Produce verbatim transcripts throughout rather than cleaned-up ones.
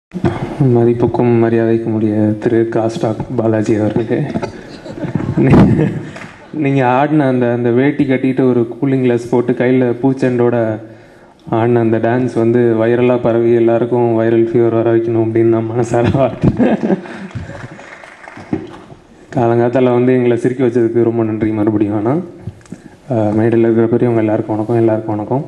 மதிப்புக்கும் மரியாதைக்கும் உரிய திரு காஸ்டாக் பாலாஜி அவர்களே, நீங்கள் ஆடின அந்த அந்த வேட்டி கட்டிட்டு ஒரு கூலிங் கிளாஸ் போட்டு கையில் பூச்செண்டோட ஆடின அந்த டான்ஸ் வந்து வைரலாக பரவி எல்லாருக்கும் வைரல் ஃபீவர் வர வைக்கணும் அப்படின்னு நான் மனசார பார்த்தேன். காலங்காத்தால் வந்து எங்களை சிரிக்க வச்சதுக்கு ரொம்ப நன்றி மறுபடியும். ஆனால் மேடையில் இருக்கிற பெரியவங்க எல்லாருக்கும் வணக்கம், எல்லாருக்கும் வணக்கம்.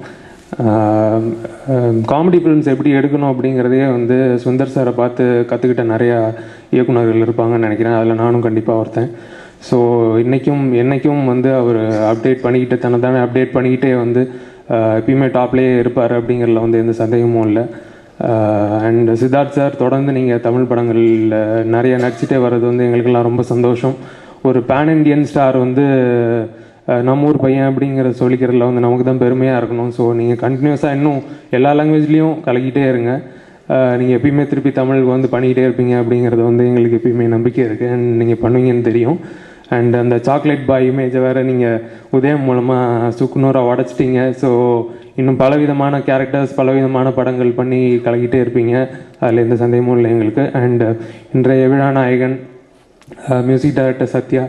காமெடி ஃபிலிம்ஸ் எப்படி எடுக்கணும் அப்படிங்கிறதையே வந்து சுந்தர் சாரை பார்த்து கற்றுக்கிட்ட நிறையா இயக்குநர்கள் இருப்பாங்கன்னு நினைக்கிறேன். அதில் நானும் கண்டிப்பாக ஒருத்தன். ஸோ இன்றைக்கும் என்றைக்கும் வந்து அவர் அப்டேட் பண்ணிக்கிட்டு தன்னை தானே அப்டேட் பண்ணிக்கிட்டே வந்து எப்பயுமே டாப்லேயே இருப்பார் அப்படிங்கிறதுல வந்து எந்த சந்தேகமும் இல்லை. அண்ட் சித்தார்த் சார், தொடர்ந்து நீங்கள் தமிழ் படங்களில் நிறைய நடிச்சிட்டே வர்றது வந்து எங்களுக்கெல்லாம் ரொம்ப சந்தோஷம். ஒரு பேன் இண்டியன் ஸ்டார் வந்து நம்ம ஊர் பையன் அப்படிங்கிற சொல்லிக்கிறதுல வந்து நமக்கு தான் பெருமையாக இருக்கணும். ஸோ நீங்கள் கண்டினியூஸாக இன்னும் எல்லா லாங்குவேஜ்லேயும் கலக்கிட்டே இருங்க. நீங்கள் எப்பயுமே திருப்பி தமிழுக்கு வந்து பண்ணிக்கிட்டே இருப்பீங்க அப்படிங்கிறது வந்து எங்களுக்கு எப்பயுமே நம்பிக்கை இருக்குது. அண்ட் நீங்கள் பண்ணுவீங்கன்னு தெரியும். அண்ட் அந்த சாக்லேட் பாய் இமேஜை வேறு நீங்கள் உதயம் மூலமாக சுக்குநூறாக உடச்சிட்டிங்க. ஸோ இன்னும் பலவிதமான கேரக்டர்ஸ், பலவிதமான படங்கள் பண்ணி கலக்கிட்டே இருப்பீங்க. அதில் எந்த சந்தேகமும் இல்லை எங்களுக்கு. அண்ட் இன்றைய விழா நாயகன் மியூசிக் டைரக்டர் சத்யா.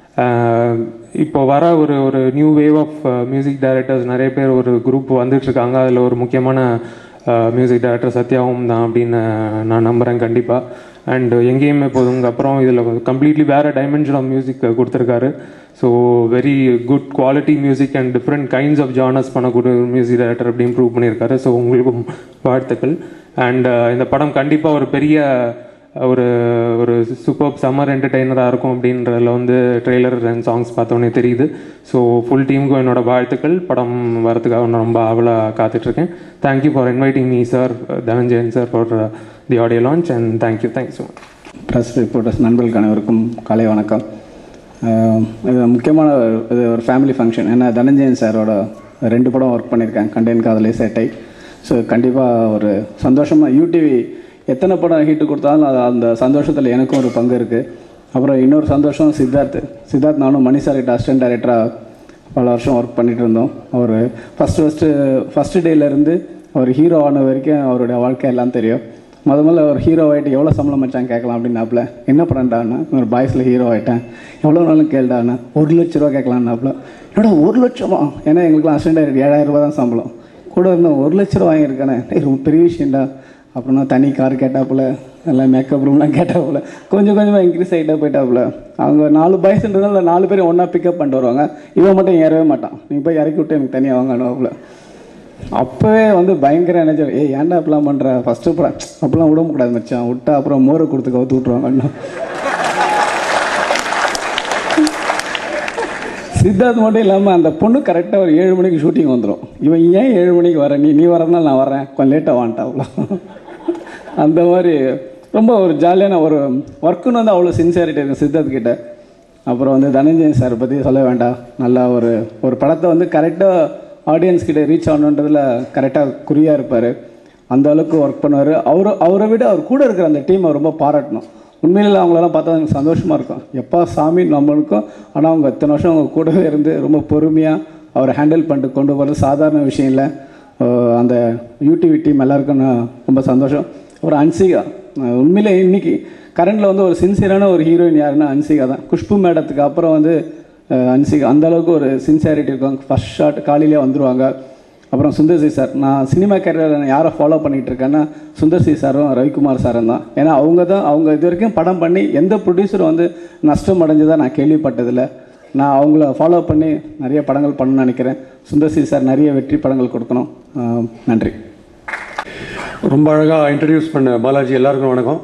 இப்போ வர ஒரு ஒரு new wave of music directors நிறைய பேர் ஒரு குரூப் வந்துட்டுருக்காங்க. அதில் ஒரு முக்கியமான மியூசிக் டைரக்டர் சத்யாவும் தான் அப்படின்னு நான் நம்புகிறேன் கண்டிப்பாக. அண்டு எங்கேயுமே போதுங்க அப்புறம் இதில் கம்ப்ளீட்லி வேறு டைமென்ஷன் ஆஃப் மியூசிக் கொடுத்துருக்காரு. So very good quality music and different kinds of genres பண்ணக்கூடிய ஒரு மியூசிக் டைரக்டர் அப்படின்னு ப்ரூவ் பண்ணியிருக்காரு. ஸோ உங்களுக்கும் வாழ்த்துக்கள். அண்ட் இந்த படம் கண்டிப்பாக ஒரு பெரிய ஒரு ஒரு சூப்பர் சம்மர் என்டர்டெய்னராக இருக்கும் அப்படின்றதில் வந்து ட்ரெய்லர் அண்ட் சாங்ஸ் பார்த்தோன்னே தெரியுது. ஸோ ஃபுல் டீமுக்கும் என்னோடய வாழ்த்துக்கள். படம் வரதுக்காக நான் ரொம்ப ஆவலாக காத்துட்ருக்கேன். Thank you for inviting me sir, Dhananjayan sir, for the audio launch. And thank you thank you so much. Press reporters நண்பர்களுக்கு அனைவருக்கும் காலை வணக்கம். இது முக்கியமான இது ஒரு ஃபேமிலி ஃபங்க்ஷன். ஏன்னா தனஞ்சயன் சாரோட ரெண்டு படம் ஒர்க் பண்ணியிருக்கேன், கண்டென்ட் காதலே சேட்டை. ஸோ கண்டிப்பாக ஒரு சந்தோஷமாக யூடிவி எத்தனை படம் ஹீட்டு கொடுத்தாலும் அது அந்த சந்தோஷத்தில் எனக்கும் ஒரு பங்கு இருக்குது. அப்புறம் இன்னொரு சந்தோஷம் சித்தார்த் சித்தார்த் நானும் மணி சார்கிட்ட அசிஸ்டன்ட் டைரக்டராக பல வருஷம் ஒர்க் பண்ணிகிட்டு இருந்தோம். அவர் ஃபஸ்ட்டு ஃபஸ்ட்டு ஃபஸ்ட்டு டேலேருந்து அவர் ஹீரோ ஆன வரைக்கும் அவருடைய வாழ்க்கை எல்லாம் தெரியும். முத முதல்ல அவர் ஹீரோ ஆகிட்டு எவ்வளோ சம்பளம் மச்சான் கேட்கலாம் அப்படின்னாப்புல. என்ன பண்ணண்டாண்ணா, ஒரு பாய்ஸில் ஹீரோ ஆகிட்டேன், எவ்வளோ நாளும் கேள்டாண்ணா, ஒரு லட்ச ரூபா கேட்கலான்னாப்புல. என்னோட ஒரு லட்சமா? ஏன்னா எங்களுக்குலாம் அசிஸ்டன்ட் டைரக்டர் ஏழாயிரம் ரூபா தான் சம்பளம். கூட இருந்தோம், ஒரு லட்ச ரூபா வாங்கியிருக்கானே, ரொம்ப பெரிய விஷயம்டா. அப்புறம் நான் தனி கார் கேட்டாப்புல, எல்லாம் மேக்கப் ரூம்லாம் கேட்டாப்புல, கொஞ்சம் கொஞ்சமாக இன்க்ரீஸ் ஆகிட்டா போயிட்டாப்புல. அவங்க நாலு பாய்ஸ்ன்றதுனால நாலு பேர் ஒன்றா பிக்கப் பண்ணிட்டு வருவாங்க. இவன் மட்டும் ஏறவே மாட்டான், நீங்கள் போய் இறக்கி விட்டு எனக்கு தனியாக வாங்கணும்ல. அப்போவே வந்து பயங்கர எனர்ஜி. ஏய் ஏன்டா அப்பெல்லாம் பண்ணுற, ஃபஸ்ட்டு படம் அப்பெல்லாம் விட முடியாது மச்சான், விட்டா அப்புறம் மோரை கொடுத்து கவுத்து விட்ருவாங்க. சித்தார்த் மட்டும் இல்லாமல் அந்த பொண்ணு கரெக்டாக ஒரு ஏழு மணிக்கு ஷூட்டிங் வந்துடும். இவன் ஏன் ஏழு மணிக்கு வரேன், நீ நீ வரதுனால நான் வரேன், கொஞ்சம் லேட்டாக வான்ட்டாப்புல. அந்த மாதிரி ரொம்ப ஒரு ஜாலியான ஒரு ஒர்க்குன்னு வந்து அவ்வளோ சின்சியாரிட்டி இருக்குது சித்தார்த் கிட்ட. அப்புறம் வந்து தனஞ்சயன் சார் பற்றி சொல்ல வேண்டாம். நல்லா ஒரு ஒரு படத்தை வந்து கரெக்டாக ஆடியன்ஸ் கிட்ட ரீச் ஆகணுன்றதில் கரெக்டாக குறியாக இருப்பார். அந்த அளவுக்கு ஒர்க் பண்ணுவார். அவர் அவரை விட அவர் கூட இருக்கிற அந்த டீமை ரொம்ப பாராட்டணும். உண்மையில் அவங்களெல்லாம் பார்த்தா எனக்கு சந்தோஷமாக இருக்கும். எப்போ சாமி நம்மளுக்கும், ஆனால் அவங்க இத்தனை வருஷம் அவங்க கூடவே இருந்து ரொம்ப பொறுமையாக அவரை ஹேண்டில் பண்ணிட்டு கொண்டு போகிறது சாதாரண விஷயம் இல்லை. அந்த யூடிவி டீம் எல்லாருக்கும் ரொம்ப சந்தோஷம். ஒரு அன்சிகா, உண்மையிலே இன்றைக்கி கரண்டில் வந்து ஒரு சின்சியரான ஒரு ஹீரோயின் யாருன்னா அன்சிகா தான். குஷ்பு மேடத்துக்கு அப்புறம் வந்து அன்சிகா அந்தளவுக்கு ஒரு சின்சியாரிட்டி இருக்கும். ஃபஸ்ட் ஷாட் காலையிலே வந்துடுவாங்க. அப்புறம் சுந்தர் சி சார், நான் சினிமா கேரியரில் நான் யாரை ஃபாலோ பண்ணிகிட்டு இருக்கேன்னா சுந்தர் சி சாரும் ரவிக்குமார் சாரும் தான். ஏன்னா அவங்க தான் அவங்க இது வரைக்கும் படம் பண்ணி எந்த ப்ரொடியூசரும் வந்து நஷ்டம் அடைஞ்சதாக நான் கேள்விப்பட்டதில்லை. நான் அவங்கள ஃபாலோ பண்ணி நிறைய படங்கள் பண்ணணும்னு நினைக்கிறேன். சுந்தர் சி சார் நிறைய வெற்றி படங்கள் கொடுக்கணும். நன்றி. ரொம்ப அழகாக இன்ட்ரடியூஸ் பண்ண பாலாஜி, எல்லாருக்கும் வணக்கம்.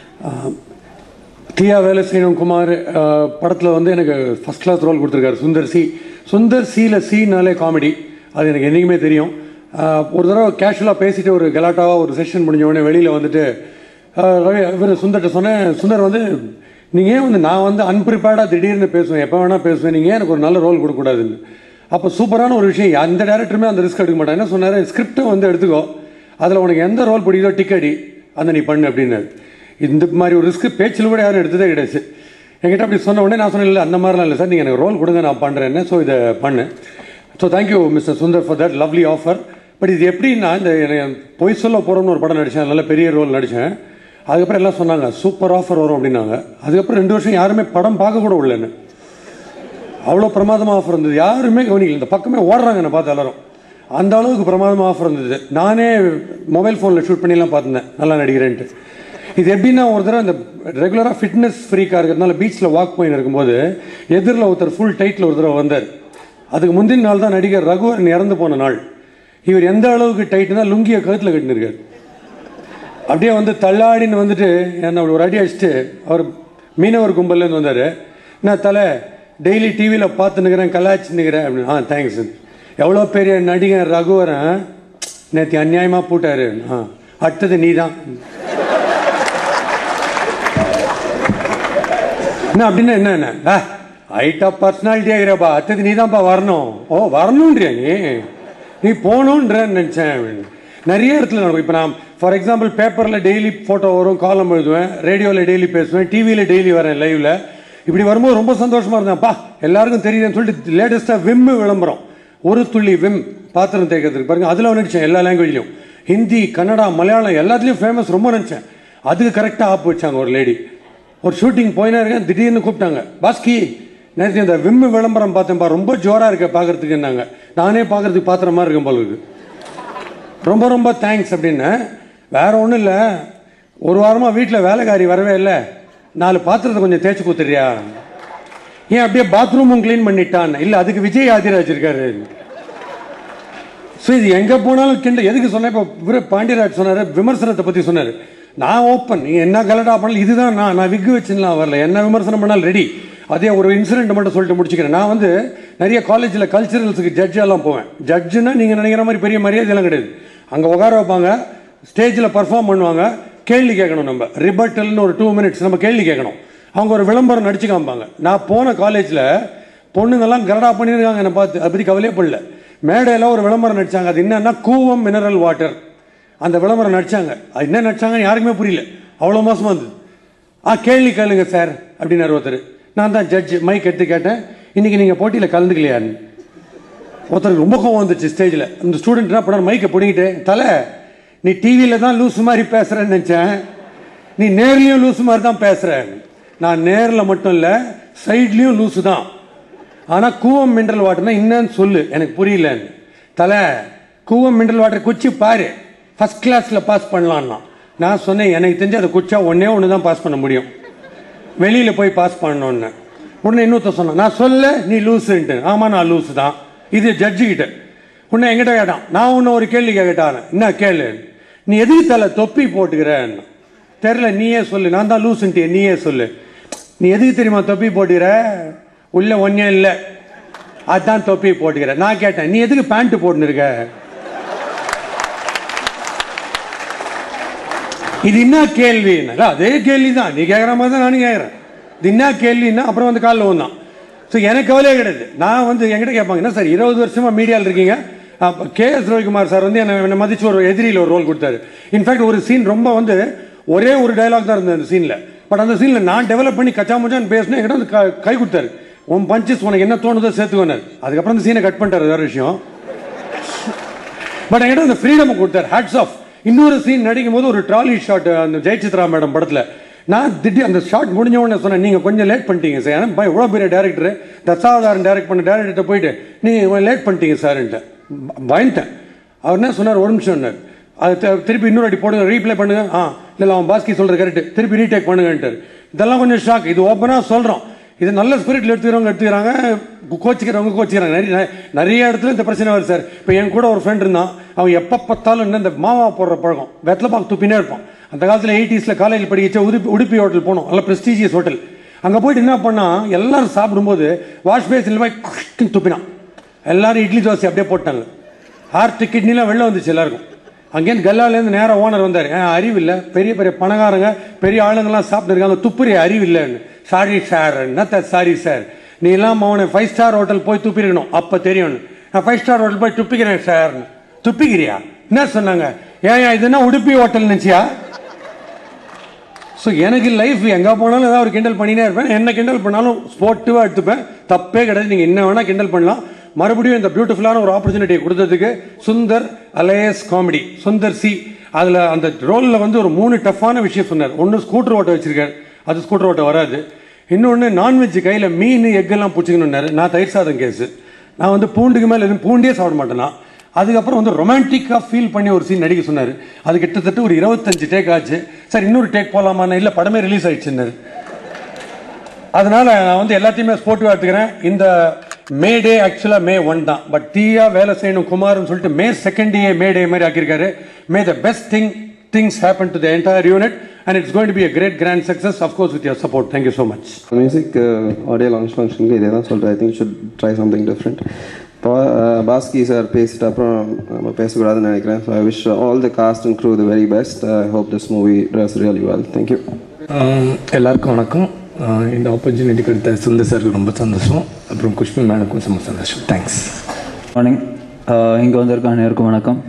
தியா வேலை செய்யணும் குமார் படத்தில் வந்து எனக்கு ஃபஸ்ட் கிளாஸ் ரோல் கொடுத்துருக்காரு சுந்தர் சி. சுந்தர் சியில் சீனாலே காமெடி, அது எனக்கு என்றைக்குமே தெரியும். ஒரு தடவை கேஷுவலாக பேசிட்டு ஒரு கலாட்டாவாக ஒரு செஷன் முடிஞ்ச உடனே வெளியில் வந்துட்டு ரவி இவர் சுந்தர்கிட்ட சொன்னேன், சுந்தர் வந்து நீங்கள் ஏன் வந்து நான் வந்து அன்பிரிப்பேர்டாக திடீர்னு பேசுவேன், எப்போ வேணால் பேசுவேன், நீங்கள் எனக்கு ஒரு நல்ல ரோல் கொடுக்கக்கூடாதுன்னு. அப்போ சூப்பரான ஒரு விஷயம், அந்த டேரக்டருமே அந்த ரிஸ்க் எடுக்க மாட்டாங்க. என்ன சொன்னார், ஸ்கிரிப்டை வந்து எடுத்துக்கோ, அதில் உனக்கு எந்த ரோல் பிடிக்குதோ டிக்கெடி அந்த நீ பண்ணு அப்படின்னாரு. இந்த மாதிரி ஒரு ரிஸ்க் பேச்சில் கூட யாரும் எடுத்ததே கிடையாது. என்கிட்ட அப்படி சொன்ன உடனே நான் சொன்னேன், இல்லை அந்த மாதிரிலாம் இல்லை சார், நீங்கள் எனக்கு ரோல் கொடுங்க நான் பண்ணுறேன்னு. ஸோ இதை பண்ணு. So thank you mister Sundar for that lovely offer. But இது எப்படின்னா, இந்த பொய் சொல்ல போகிறோம்னு ஒரு படம் நடித்தேன், நல்ல பெரிய ரோல் நடித்தேன். அதுக்கப்புறம் எல்லாம் சொன்னாங்க சூப்பர் ஆஃபர் வரும் அப்படின்னாங்க. அதுக்கப்புறம் ரெண்டு வருஷம் யாருமே படம் பார்க்க கூட விடலன்னு, அவ்வளோ பிரமாதமாக ஆஃபர் இருந்தது. யாருமே கவனிக்கல, இந்த பக்கமே ஓடுறாங்க என்னை பார்த்து எல்லாரும். அந்த அளவுக்கு பிரமாதமாக ஆஃபர் இருந்தது. நானே மொபைல் ஃபோனில் ஷூட் பண்ணிலாம் பார்த்துருந்தேன் நல்லா நடிக்கிறேன்ட்டு. இது எப்படின்னா ஒரு தடவை இந்த ரெகுலராக ஃபிட்னஸ் ஃப்ரீக்காக இருக்கிறதுனால பீச்சில் வாக் போயின்னு இருக்கும்போது எதிரில் ஒருத்தர் ஃபுல் டைட்டில் ஒரு தடவை வந்தார். அதுக்கு முந்தின நாள் தான் நடிகர் ரகுவரன் இறந்து போன நாள். இவர் எந்த அளவுக்கு டைட்டுனா லுங்கியை கழுத்தில் கட்டினிருக்கார். அப்படியே வந்து தள்ளாடின்னு வந்துட்டு என்னை ஒரு அடி அடிச்சுட்டு அவர் மீனவர் கும்பல்லேருந்து வந்தார். நான் தலை டெய்லி டிவியில் பார்த்துன்னுக்கிறேன் கலாச்சின்னுக்கிறேன் அப்படின்னு. ஆ தேங்க்ஸ். எவ்வளோ பெரிய நடிகர் ரகுவரன் நேற்று அநியாயமாக போட்டாரு. ஆ அடுத்தது நீ தான் என்ன அப்படின்னா என்ன என்ன ஹைட் ஆஃப் பர்சனாலிட்டி ஆகிறப்பா அடுத்தது நீ தான்ப்பா வரணும். ஓ வரணுன்றியா நீ நீ போகணுன்றேன்னு நினச்சேன் அப்படின்னு. நிறைய இடத்துல நடக்கும். இப்போ நான் ஃபார் எக்ஸாம்பிள் பேப்பரில் டெய்லி ஃபோட்டோ வரும், காலம் எழுதுவேன், ரேடியோவில் டெய்லி பேசுவேன், டிவியில் டெய்லி வரேன் லைவில். இப்படி வரும்போது ரொம்ப சந்தோஷமாக இருந்தேன்ப்பா எல்லாருக்கும் தெரியுதுன்னு சொல்லிட்டு லேட்டஸ்ட்டாக விம்மு விளம்பரம், ஒரு துள்ளி விம் பாத்திரம் தேய்க்கிறதுக்கு பாருங்க, அதில் நினச்சேன் எல்லா லாங்குவேஜ்லையும், ஹிந்தி கன்னடா மலையாளம் எல்லாத்துலேயும் ஃபேமஸ் ரொம்ப நினச்சேன். அதுக்கு கரெக்டாக ஆப் வச்சாங்க ஒரு லேடி. ஒரு ஷூட்டிங் போயினா இருக்கேன், திடீர்னு கூப்பிட்டாங்க, பாஸ்கி நேற்று இந்த விம்மு விளம்பரம் பார்த்தேன்ப்பா ரொம்ப ஜோராக இருக்க பார்க்கறதுக்குன்னாங்க. நானே பார்க்கறதுக்கு பாத்திர மாதிரி இருக்கேன் போல இருக்கு. ரொம்ப ரொம்ப தேங்க்ஸ் அப்படின்னு. வேற ஒன்றும் இல்லை, ஒரு வாரமாக வீட்டில் வேலைக்காரி வரவே இல்லை, நாலு பாத்திரத்தை கொஞ்சம் தேய்ச்சி கொடுத்துறியா? ஏன் அப்படியே பாத்ரூமும் கிளீன் பண்ணிட்டான்? இல்லை அதுக்கு விஜய் ஆதிராஜ் இருக்காரு. ஸோ இது எங்கே போனாலும் கிண்டல். எதுக்கு சொன்னேன் இப்போ இவரு பாண்டியராஜ் சொன்னார் விமர்சனத்தை பற்றி சொன்னார். நான் ஓப்பன், நீ என்ன கலடா பண்ணல இதுதான் நான் நான் விக்கு வச்சுலாம் வரல, என்ன விமர்சனம் பண்ணாலும் ரெடி. அதே ஒரு இன்சிடென்ட் மட்டும் சொல்லிட்டு முடிச்சுக்கிறேன். நான் வந்து நிறைய காலேஜில் கல்ச்சரல்ஸுக்கு ஜட்ஜெல்லாம் போவேன். ஜட்ஜுன்னா நீங்கள் நினைக்கிற மாதிரி பெரிய மரியாதையெல்லாம் கிடையாது. அங்கே உட்கார வைப்பாங்க, ஸ்டேஜில் பர்ஃபார்ம் பண்ணுவாங்க, கேள்வி கேட்கணும். நம்ம ரிபட்டல்னு ஒரு டூ மினிட்ஸ் நம்ம கேள்வி கேட்கணும். அவங்க ஒரு விளம்பரம் நடிச்சு காமிப்பாங்க. நான் போன காலேஜில் பொண்ணுங்கெல்லாம் கரடா பண்ணியிருக்காங்க என்னை பார்த்து, அதை பற்றி கவலையே பண்ணல. மேடையில் ஒரு விளம்பரம் நடித்தாங்க. அது என்னன்னா கூவம் மினரல் வாட்டர். அந்த விளம்பரம் நடித்தாங்க. அது என்ன நடிச்சாங்கன்னு யாருக்குமே புரியல, அவ்வளோ மோசமாக இருந்தது. ஆ கேள்வி கேளுங்க சார் அப்படின்னாரு ஒருத்தர். நான் தான் ஜட்ஜ், மைக் எடுத்து கேட்டேன், இன்றைக்கி நீங்கள் போட்டியில் கலந்துக்கலையான்னு. ஒருத்தருக்கு ரொம்ப கோவம் வந்துச்சு ஸ்டேஜில். இந்த ஸ்டூடெண்ட் என்ன பண்ணார், மைக்கை பிடிங்கிட்டு, தலை நீ டிவியில் தான் லூஸ் மாதிரி பேசுகிறேன்னு நினச்சேன், நீ நேர்லேயும் லூஸ் மாதிரி தான் பேசுகிறேன். நான் நேரில் மட்டும் இல்லை சைட்லேயும் லூஸு தான். ஆனால் கூவம் மினரல் வாட்டர்னா என்னன்னு சொல்லு, எனக்கு புரியலன்னு. தலை கூவம் மினரல் வாட்டர் குச்சி பாரு, ஃபஸ்ட் கிளாஸில் பாஸ் பண்ணலான்னா. நான் சொன்னேன் எனக்கு தெரிஞ்சு அதை குச்சா ஒன்றே ஒன்று தான் பாஸ் பண்ண முடியும், வெளியில் போய் பாஸ் பண்ணணுன்னு. உடனே இன்னொருத்த சொன்னான், நான் சொல்ல நீ லூஸுன்ட்டு. ஆமாம் நான் லூஸு தான். இது ஜட்ஜுக்கிட்ட. உன்னை எங்கிட்ட கேட்டான், நான் உன்னை ஒரு கேள்வி கேட்டான், என்ன கேளு, நீ எதுக்கு தலை தொப்பி போட்டுக்கிறேன்னு. தெரில நீயே சொல்லு, நான் தான் லூஸுன்ட்டு நீயே சொல்லு. நீ எதுக்கு தெரியுமா தொப்பி போட்டுக்கிற, உள்ள ஒன்னே இல்லை அதுதான் தொப்பி போட்டுக்கிற. நான் கேட்டேன், நீ எதுக்கு பேண்ட் போட்டுன்னு இருக்க? இது என்ன கேள்வின்னா, அதே கேள்வி தான் நீ கேட்குற மாதிரி தான் நானும் கேட்குறேன். இது என்ன கேள்வின்னா அப்புறம் வந்து காலில் வந்தான். ஸோ எனக்கு கவலையே கிடையாது. நான் வந்து என்கிட்ட கேட்பாங்க, என்ன சார் இருபது வருஷமாக மீடியாவில் இருக்கீங்க. கே எஸ் ரவிக்குமார் சார் வந்து என்னை என்னை மதிச்சு ஒரு எதிரியில் ஒரு ரோல் கொடுத்தாரு. இன்ஃபேக்ட் ஒரு சீன் ரொம்ப வந்து ஒரே ஒரு டைலாக் தான் இருந்தது அந்த சீனில். பட் அந்த சீனில் நான் டெவலப் பண்ணி கச்சா மச்சான்னு பேசினேன். என்கிட்ட வந்து கை கொடுத்தாரு, உன் பஞ்சஸ் உனக்கு என்ன தோணுதோ சேர்த்துக்கோனார். அதுக்கப்புறம் அந்த சீனை கட் பண்ணிட்டார், வேறு விஷயம். பட் என்கிட்ட அந்த ஃப்ரீடம் கொடுத்தார், ஹேட்ஸ் ஆஃப். இன்னொரு சீன் நடிக்கும் போது ஒரு ட்ராலி ஷாட் அந்த ஜெயசித்ரா மேடம் படத்தில், நான் திடீர் அந்த ஷாட் முடிஞ்ச உடனே சொன்னேன், நீங்கள் கொஞ்சம் லேட் பண்ணிட்டீங்க சார். ஏன்னா எவ்வளோ பெரிய டேரக்டர், தசாவதாரன் டேரக்ட் பண்ண டேரக்டர்கிட்ட போயிட்டு நீங்கள் லேட் பண்ணிட்டீங்க சார்ன்ட்டு பயந்துட்டேன். அவர் என்ன சொன்னார், ஒரு நிமிஷம்னார், அது திருப்பி இன்னொரு அடி போடுங்க, ரீப்ளே பண்ணுங்க. ஆ இல்லை அவன் பாஸ்கி சொல்கிறது கரெக்டு, திருப்பி ரீடேக் பண்ணுங்கன்ட்டார். இதெல்லாம் கொஞ்சம் ஷாக். இது ஓப்பனாக சொல்கிறோம், இது நல்ல ஸ்பிரிட்டில் எடுத்துக்கிறவங்க எடுத்துக்கிறாங்க, கோச்சிக்கிறவங்க கோச்சிக்கிறாங்க. நிறைய நிறைய இடத்துல இந்த பிரச்சனை வருது சார். இப்போ என் கூட ஒரு ஃப்ரெண்ட் இருந்தான், அவன் எப்போ பார்த்தாலும் என்ன இந்த மாவா போடுற பழக்கம், வெத்தலை பாக்கு துப்பினே இருப்பான். அந்த காலத்தில் எயிட்டிஸில் காலேஜில் படிக்க உடுப்பி உடுப்பி ஹோட்டல் போனோம், நல்ல ப்ரெஸ்டீஜியஸ் ஹோட்டல். அங்கே போயிட்டு என்ன பண்ணால், எல்லாரும் சாப்பிடும்போது வாஷ் பேஸில் போய் துப்பினான். எல்லாரும் இட்லி தோசை அப்படியே போட்டாங்க. ஹார்ட் கிட்னிலாம் வெளில வந்துச்சு எல்லாருக்கும். அங்கேருந்து கல்லாலேருந்து நேராக ஓனர் வந்தார், ஏன் அறிவு இல்லை, பெரிய பெரிய பணக்காரங்க பெரிய ஆளுங்கள்லாம் சாப்பிட்டு இருக்காங்க, துப்புரிய அறிவு இல்லைன்னு. சாரி சார், என்ன சாரி சார், நீ எல்லாம் அவனை ஃபைவ் ஸ்டார் ஹோட்டல் போய் துப்பிருக்கணும், அப்போ தெரியும்னு. நான் ஃபைவ் ஸ்டார் ஹோட்டல் போய் துப்பிக்கிறேன் சார். துப்பிக்கிறியா? என்ன சொன்னாங்க, ஏன் இதுனா உடுப்பி ஹோட்டல் நினச்சியா? ஸோ எனக்கு லைஃப் எங்கே போனாலும் ஏதாவது ஒரு கிண்டல் பண்ணினே இருப்பேன். என்ன கிண்டல் பண்ணாலும் ஸ்போர்ட்டிவாக எடுத்துப்பேன், தப்பே கிடையாது. நீங்கள் என்ன வேணால் கிண்டல் பண்ணலாம். மறுபடியும் இந்த பியூட்டிஃபுல்லான ஒரு ஆப்பர்ச்சுனிட்டியை கொடுத்ததுக்கு Sundar alias comedy, Sundar C அதில் அந்த ரோலில் வந்து ஒரு மூணு டஃப்பான விஷயம் சொன்னார். ஒன்று ஸ்கூட்டர் ஓட்ட வச்சிருக்காரு, அது ஸ்கூட்டர் ஓட்ட வராது. இன்னொன்று நான்வெஜ் கையில் மீன் எக்கெல்லாம் பிடிச்சிக்கணுன்னாரு. நான் தயிர் சாதம் கேஸு, நான் வந்து பூண்டுக்கு மேலே எதுவும் பூண்டே சாப்பிட மாட்டேன்னா. அதுக்கப்புறம் வந்து ரொமான்டிக்காக ஃபீல் பண்ணி ஒரு சீன் நடிக்க சொன்னார். அது கிட்டத்தட்ட ஒரு இருபத்தஞ்சு டேக் ஆச்சு. சார் இன்னொரு டேக் போகலாமான்னு, இல்லை படமே ரிலீஸ் ஆகிடுச்சுன்னாரு. அதனால் நான் வந்து எல்லாத்தையுமே ஸ்போர்ட்டிவாக எடுத்துக்கிறேன். இந்த மே டே ஆக்சுவலாக மே ஒன் தான், பட் தீயா வேலை செய்யணும் குமார்னு சொல்லிட்டு May second day may day மாதிரி ஆக்கியிருக்காரு. May the best thing things happen to the entire unit and it's going to be a great grand success, of course, with your support. Thank you so much. Music uh, audio launch function ku idhe dhaan solra. I think you should try something different. Baski sir பேசிட்ட அப்புறம் நம்ம பேசக்கூடாதுன்னு நினைக்கிறேன். So I wish all the cast and crew the very best. I hope this movie does really well. Thank you. எல்லாருக்கும் வணக்கம். இந்த opportunity கொடுத்த சுந்தர் சாருக்கு ரொம்ப சந்தோஷம். அப்புறம் குஷ்பு மேனுக்கும் ரொம்ப சந்தோஷம். தேங்க்ஸ். மார்னிங். இங்கே வந்திருக்க அனைவருக்கும் வணக்கம்.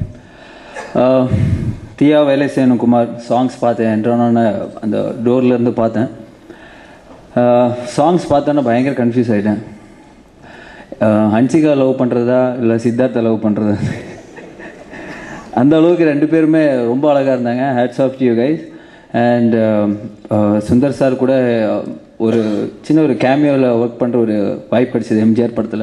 தியா வேலை செய்யணும் குமார் சாங்ஸ் பார்த்தேன். என்றோன்னு அந்த டோர்லேருந்து பார்த்தேன். சாங்ஸ் பார்த்தோன்னா பயங்கர கன்ஃபியூஸ் ஆகிட்டேன். ஹன்சிகா லவ் பண்ணுறதா இல்லை சித்தார்த்தை லவ் பண்ணுறதா, அந்த அளவுக்கு ரெண்டு பேருமே ரொம்ப அழகாக இருந்தாங்க. Hats off to you guys. And Sundar sir கூட ஒரு சின்ன ஒரு கேமியோவில் ஒர்க் பண்ணுற ஒரு வாய்ப்பு கிடைச்சது எம்ஜிஆர் படத்தில்.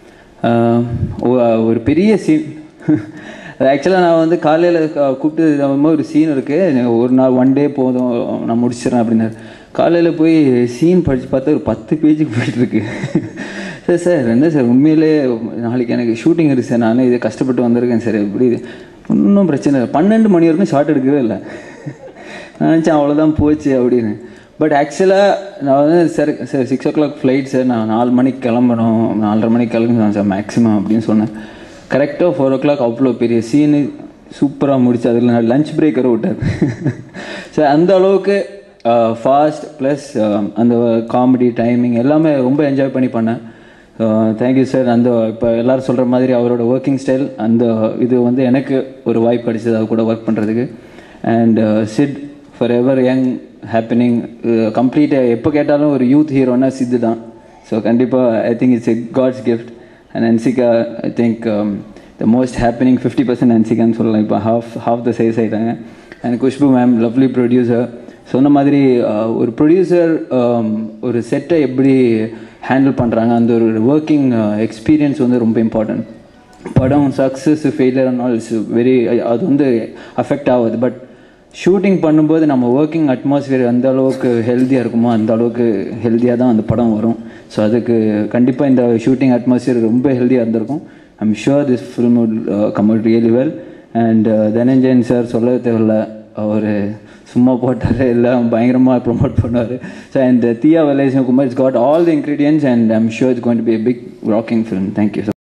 ஒரு பெரிய சீன். ஆக்சுவலாக நான் வந்து காலையில் கூப்பிட்டு ஒரு சீன் இருக்குது, ஒரு நாள் ஒன் டே போதும் நான் முடிச்சிடறேன் அப்படின்னாரு. காலையில் போய் சீன் படித்து பார்த்தா ஒரு பத்து பேஜுக்கு போயிட்டுருக்கு. சார் சார் என்ன சார் உண்மையிலே நாளைக்கு எனக்கு ஷூட்டிங் இருக்குது சார், நானே இதை கஷ்டப்பட்டு வந்திருக்கேன் சார், எப்படி ஒன்றும் பிரச்சனை இல்லை. பன்னெண்டு மணி வரைக்கும் ஷார்ட் எடுக்கவே இல்லை. நான் நினச்சேன் அவ்வளோதான் போச்சு அப்படின்னு. பட் ஆக்சுவலாக நான் வந்து sir sir six o'clock flight sir, நான் நாலு மணிக்கு கிளம்பணும், நாலரை மணிக்கு கிளம்பணும் சார் மேக்ஸிமம் அப்படின்னு சொன்னேன். கரெக்டாக ஃபோர் ஓ கிளாக் அவ்வளோ பெரிய சீனு சூப்பராக முடிச்சு அதில் நான் லஞ்ச் பிரேக்கரை விட்டார். ஸோ அந்த அளவுக்கு ஃபாஸ்ட் ப்ளஸ் அந்த காமெடி டைமிங் எல்லாமே ரொம்ப என்ஜாய் பண்ணி பண்ணேன். Thank you sir. அந்த இப்போ எல்லோரும் சொல்கிற மாதிரி அவரோட ஒர்க்கிங் ஸ்டைல் அந்த இது வந்து எனக்கு ஒரு வாய்ப்பு கிடைச்சது அது கூட ஒர்க் பண்ணுறதுக்கு. And Sid forever young happening கம்ப்ளீட்டாக எப்போ கேட்டாலும் ஒரு யூத் ஹீரோன்னா சித்து தான். ஸோ கண்டிப்பாக I think it's a God's gift. And Ansika, I think um, the most happening fifty percent Ansika and so like half half the size ஆயிட்டாங்க. And Kushbu ma'am, lovely producer. சொன்ன மாதிரி ஒரு producer ஒரு செட்டை எப்படி handle பண்ணுறாங்க, அந்த ஒரு ஒர்க்கிங் எக்ஸ்பீரியன்ஸ் வந்து ரொம்ப இம்பார்ட்டன்ட். படம் success failure and all it's very, அது வந்து அஃபெக்ட் ஆகுது. பட் ஷூட்டிங் பண்ணும்போது நம்ம ஒர்க்கிங் அட்மாஸ்ஃபியர் எந்த அளவுக்கு ஹெல்த்தியாக இருக்குமோ அந்த அளவுக்கு ஹெல்த்தியாக தான் அந்த படம் வரும். ஸோ அதுக்கு கண்டிப்பாக இந்த ஷூட்டிங் அட்மாஸ்ஃபியர் ரொம்ப ஹெல்த்தியாக இருந்திருக்கும். I'm sure this film would come out really well. And Dhananjayan sir சொல்ல தேவையில்ல, அவர் சும்மா போட்டார் எல்லாம் பயங்கரமாக ப்ரொமோட் பண்ணுவார். ஸோ அண்ட் தியா வேலை செய்யணும் Kumar it's got all the ingredients and I'm sure it's going to be a big rocking film. Thank you.